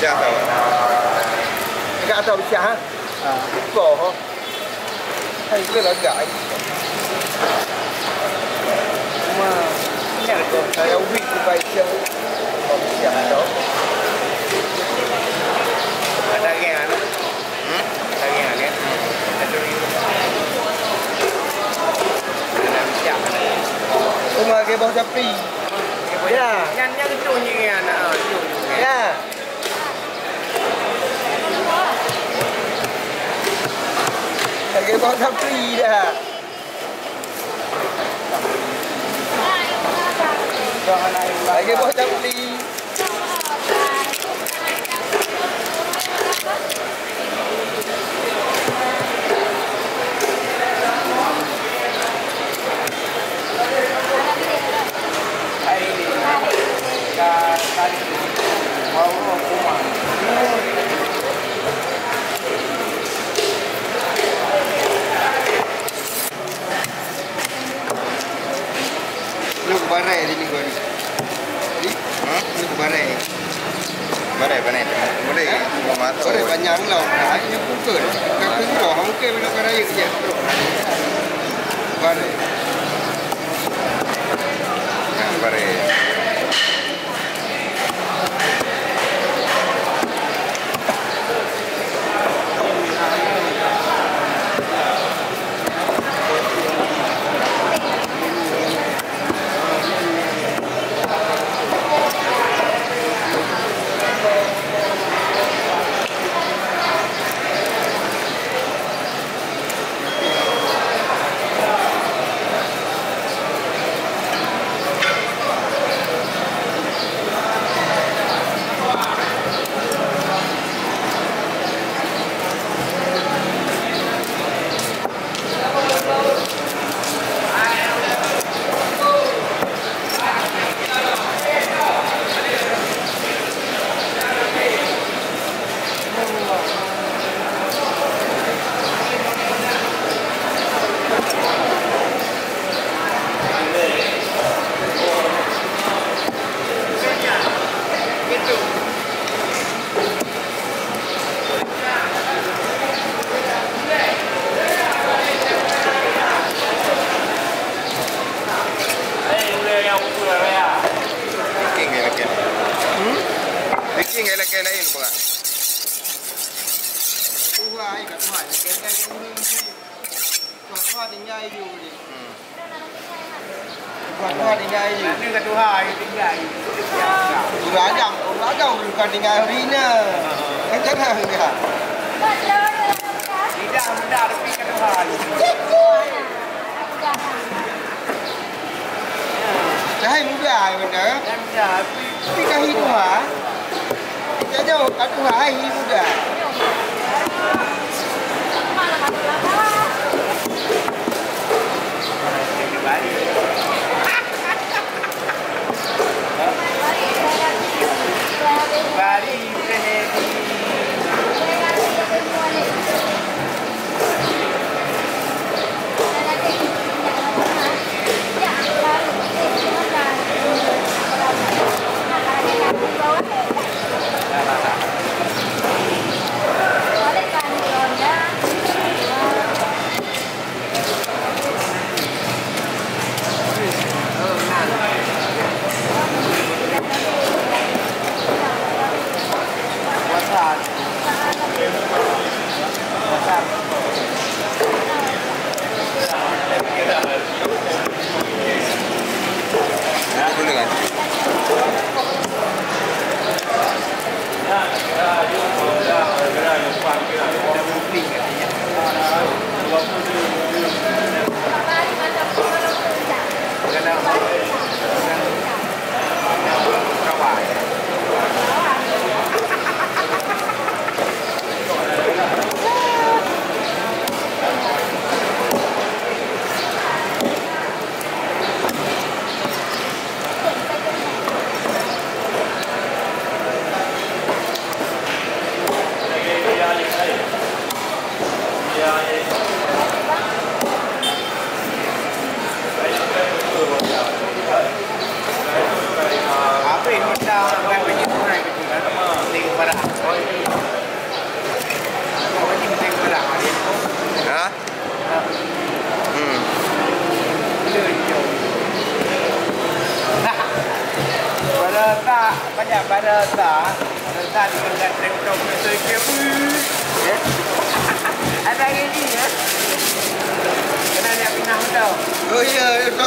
Siap tau. Dekat atas pecah ha. Kau. Hai ke lagak. Wah. Ini ada saya week tu baik siap. Siap tau. Ada kan? Ada kan? Ada siap. Rumah ke bawah sapi. Ya. Yang itu ni anak. Ya. Lagi bawa sapi dah. Lagi bawa sapi. Lu ke barai ni minggu ni. Ni? Ha? Lu ke barai. Barai panen. Boleh ke? Barai panjang lah. Ini buka. Kaki bawah mungkin nak raya je. Barai. Barai. Lagi lain pula. Tuhan, kat Tuhan. Kena ni. Tuhan tinggal you ni. Tuhan tinggal you. Ni kat Tuhan tinggal. Beragam bukan tinggal hari ni. Macam mana dia? Tidak mudah tapi kat Tuhan. Cahaya mudah benda. Mudah. Tapi kat Tuhan. Jauh kat Tuhan mudah. banyak pada tak. Pada dengan tengok ke. Ada ini ya. Kena dia pinang tau. Oh iya,